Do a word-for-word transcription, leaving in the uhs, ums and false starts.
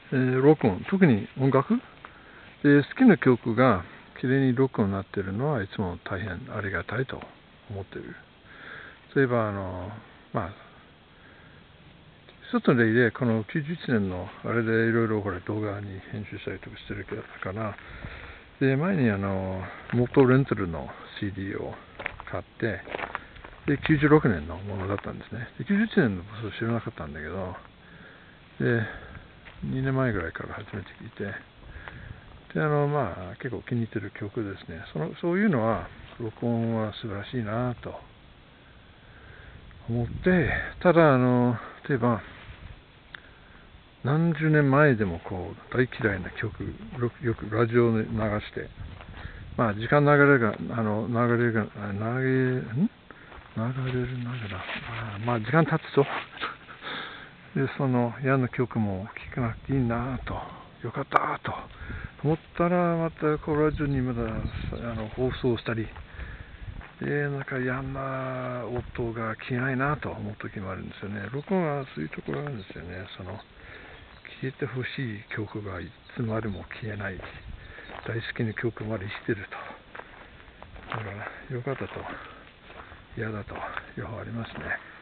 えー、録音、特に音楽で好きな曲がきれいに録音になっているのはいつも大変ありがたいと思っている。例えばあのまあ一つの例でこのきゅうじゅういちねんのあれでいろいろ動画に編集したりとかしてるから、で前にあの元レンタルの シーディー を買ってできゅうじゅうろくねんのものだったんですね。できゅうじゅういちねんのことを知らなかったんだけど、でにねんまえぐらいから初めて聞いて、であのまあ結構気に入ってる曲ですね。そのそういうのは録音は素晴らしいなと思って、ただあの例えば何十年前でもこう大嫌いな曲よくラジオで流して、まあ時間流れがあの流れが流れん流れるながら、まあ時間経つとでその嫌な曲も聴かなくていいなと、よかったと思ったら、またこうラジオにまだあの放送したりで、なんか嫌な音が消えないなと思う時もあるんですよね。録音はそういうところなんですよね。その消えてほしい曲がいつまでも消えない、大好きな曲まで生きてると、だからよかったと嫌だと両方ありますね。